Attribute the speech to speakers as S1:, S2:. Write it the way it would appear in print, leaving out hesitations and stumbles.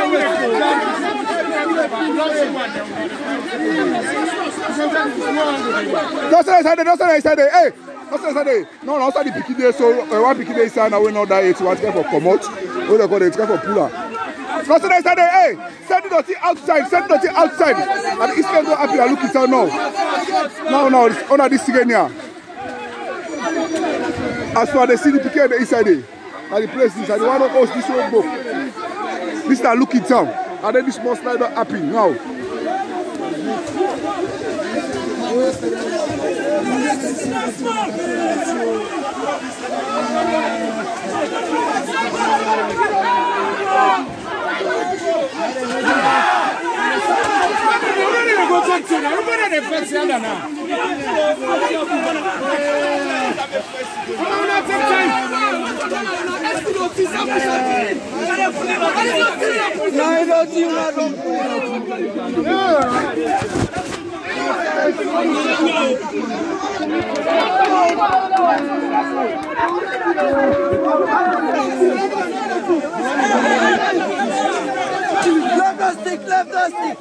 S1: Hey, no, outside the picky there, so one picky there inside now we know that it's what's for promote. What they call it, it's for puller. Hey, send it outside, and it's going to happen. Look it out now. No, it's under this again here. As far as the city picky the inside there, and the place is, and the one of us this whole book. This now look it out, and then this small slide not happen now.
S2: Left the stick.